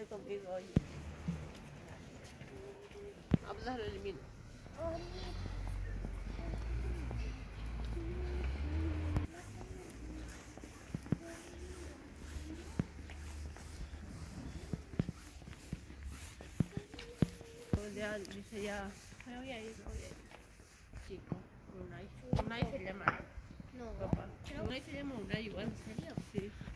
hacer conmigo hoy. Vamos a dejarlo en el mino. Ya dice ya, me voy a ir, chico, Unai se llama. No, Papá. Unai se llama Unai igual, ¿en serio? Sí.